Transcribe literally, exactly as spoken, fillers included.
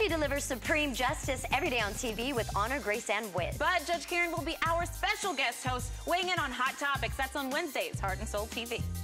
She delivers supreme justice every day on T V with honor, grace, and wit. But Judge Karen will be our special guest host, weighing in on hot topics. That's on Wednesdays, Heart and Soul T V.